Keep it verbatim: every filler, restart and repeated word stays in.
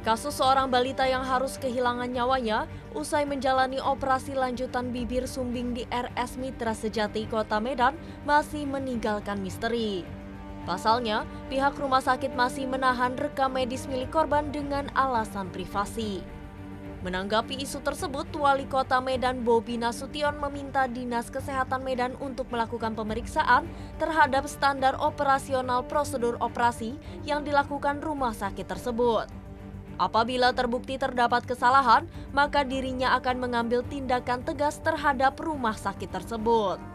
Kasus seorang balita yang harus kehilangan nyawanya usai menjalani operasi lanjutan bibir sumbing di R S Mitra Sejati, Kota Medan masih meninggalkan misteri. Pasalnya, pihak rumah sakit masih menahan rekam medis milik korban dengan alasan privasi. Menanggapi isu tersebut, Wali Kota Medan Bobi Nasution meminta Dinas Kesehatan Medan untuk melakukan pemeriksaan terhadap standar operasional prosedur operasi yang dilakukan rumah sakit tersebut. Apabila terbukti terdapat kesalahan, maka dirinya akan mengambil tindakan tegas terhadap rumah sakit tersebut.